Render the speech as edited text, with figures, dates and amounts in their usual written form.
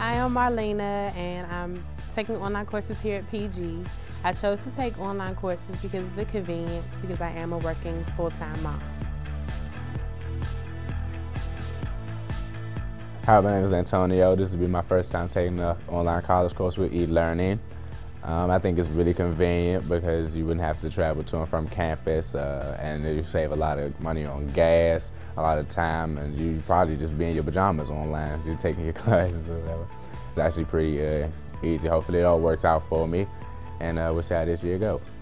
I am Marlena, and I'm taking online courses here at PG. I chose to take online courses because of the convenience, because I am a working full-time mom. Hi, my name is Antonio. This will be my first time taking an online college course with eLearning. I think it's really convenient because you wouldn't have to travel to and from campus, and you save a lot of money on gas, a lot of time, and you probably just be in your pajamas online, just taking your classes or whatever. It's actually pretty easy. Hopefully it all works out for me, and we'll see how this year goes.